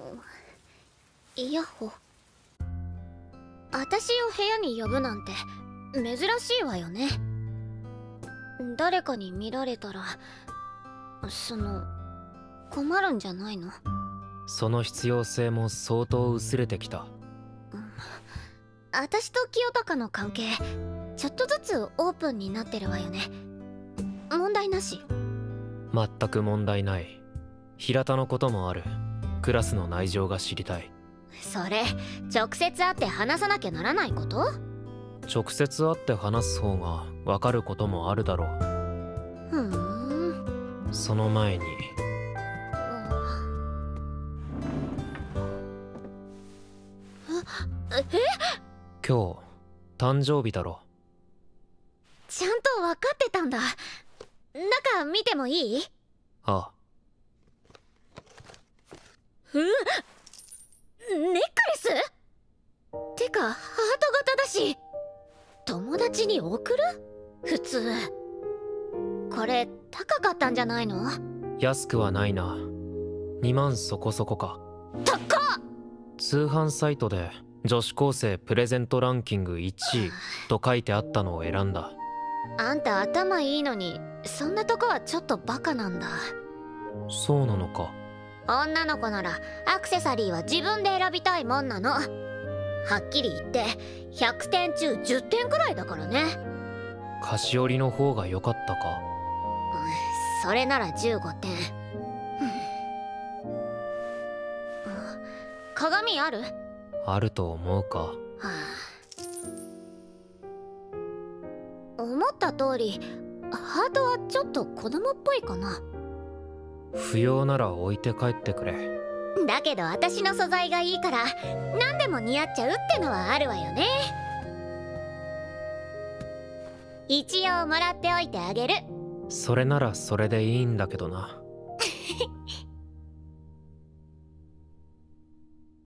イヤホ。私を部屋に呼ぶなんて珍しいわよね。誰かに見られたら困るんじゃないの？ その必要性も相当薄れてきた。 私と清高の関係ちょっとずつオープンになってるわよね。問題なし？ 全く問題ない。平田のこともある。クラスの内情が知りたい。 それ直接会って話さなきゃならないこと？ 直接会って話す方が分かることもあるだろう。その前に今日誕生日だろ。 ちゃんと分かってたんだ。中見てもいい？ ああ。 ネックレス？てかハート型だし、友達に贈る？普通これ高かったんじゃないの？ 安くはないな。2万そこそこか。 高っ！ 通販サイトで女子高生プレゼントランキング1位と書いてあったのを選んだ。 あんた頭いいのにそんなとこはちょっとバカなんだ。 そうなのか。 女の子ならアクセサリーは自分で選びたいもんなの。はっきり言って100点中10点くらいだからね。 菓子折りの方が良かったか。 それなら15点。鏡ある？ あると思うか。 はあ、思った通りハートはちょっと子供っぽいかな。 不要なら置いて帰ってくれ。 だけど私の素材がいいから何でも似合っちゃうってのはあるわよね。一応もらっておいてあげる。 それならそれでいいんだけどな。